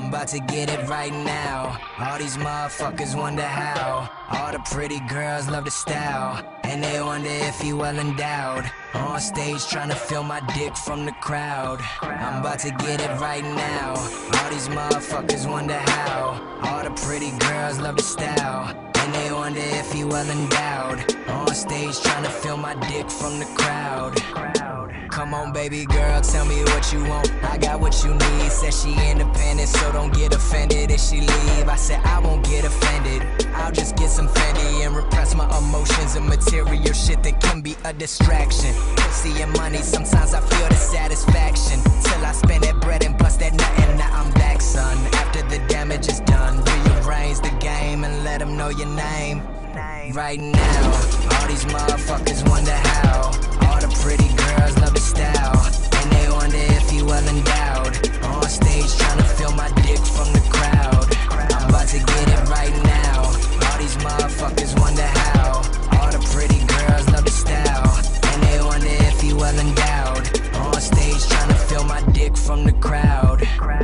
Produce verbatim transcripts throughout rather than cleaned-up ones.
I'm about to get it right now. All these motherfuckers wonder how. All the pretty girls love the style, and they wonder if he well endowed. On stage trying to feel my dick from the crowd. I'm about to get it right now. All these motherfuckers wonder how. All the pretty girls love the style, and they wonder if he well endowed. On stage trying to feel my dick from the crowd. Come on baby girl, tell me what you want. I got what you need. Said she independent, so don't get offended if she leave. I said I won't get offended. I'll just get some Fendi and repress my emotions and material shit that can be a distraction. Pussy and money, sometimes I feel the satisfaction till I spend that bread and bust that nut, and now I'm back, son. After the damage is done, rearrange the game and let them know your name. Right now, all these motherfuckers wonder how. All the pretty girls love the style, and they wonder if he well endowed. On stage trying to feel my dick from the crowd. I'm about to get it right now. All these motherfuckers wonder how. All the pretty girls love the style, and they wonder if he well endowed. On stage trying to feel my dick from the crowd.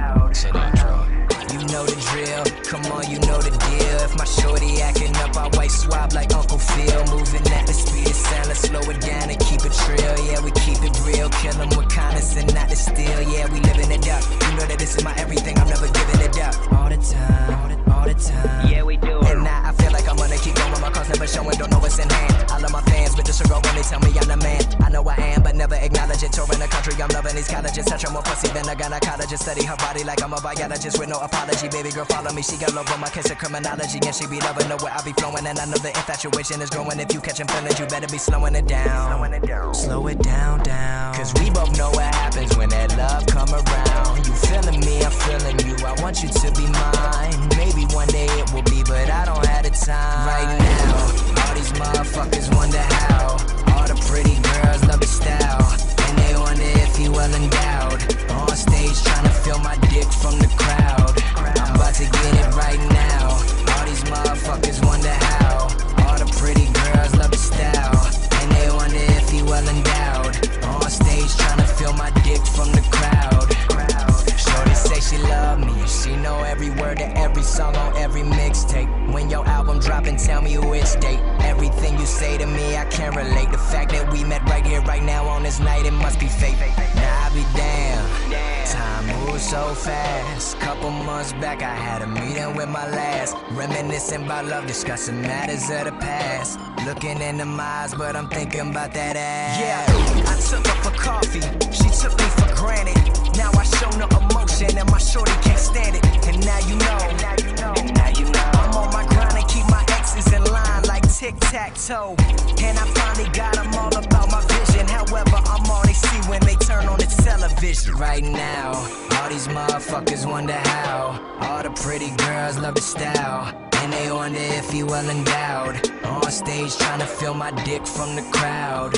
You know the drill, come on, you know the deal. If my shorty acting up, I white swab like Uncle Phil. Moving at the speed of sound, let's slow it down and keep it trill. Yeah, we keep it real, kill them with kindness and not the steel. Yeah, we living it up, you know that this is my everything, I'm never giving it up. All the time, all the, all the time. Yeah, we do it. And now I feel like I'm gonna keep going, my cause never showing, don't know what's in hand. I love my fans, but disregard when they tell me I'm the man. I know I am, but never acknowledge it. Touring the country, I'm loving these colleges. Touch her more pussy than a gynecologist. Study her body like I'm a biologist with no apology. Baby girl, follow me, she got love on my kiss of criminology, and she be loving the way I be flowing. And I know the infatuation is growing. If you catching feelings, you better be slowing it down. Slowing it down. Slow it down, down. Cause we both know what happens when that love come around. You feeling me, I'm feeling you. I want you to be mine. Maybe one day it will be, but I don't have the time. Right now, all these motherfuckers wonder how. All the pretty girls love the style, and they wonder if he well endowed. On stage trying to feel my dick from the crowd. I'm about to get it right now. All these motherfuckers wonder how. All the pretty girls love the style, and they wonder if he well endowed. On stage trying to feel my dick from the crowd. Shorty say she love me, she know every word to every song on every mixtape. When your album dropping, tell me which date. Everything you say to me, I can't relate. The fact that we met right here, right now on this night, it must be fate. Now I be damn, time moves so fast. Couple months back, I had a meeting with my last. Reminiscing about love, discussing matters of the past. Looking in the eyes, but I'm thinking about that ass. Yeah, I took her for coffee, she took me for granted. Now I show no emotion, and my shorty can't stand it. And now you know, and now you know, and now you know. I'm on my grind and keep my exes in line like tic-tac-toe. And I finally got them all about my vision. However, I'm all they see when they turn on the television. Right now, all these motherfuckers wonder how. All the pretty girls love the style, and they wonder if he well endowed. On stage trying to feel my dick from the crowd.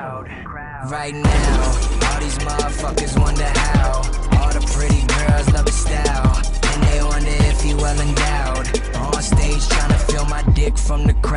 Right now, all these motherfuckers wonder how. All the pretty girls love the style, and they wonder if he well endowed. On stage trying to feel my dick from the crowd.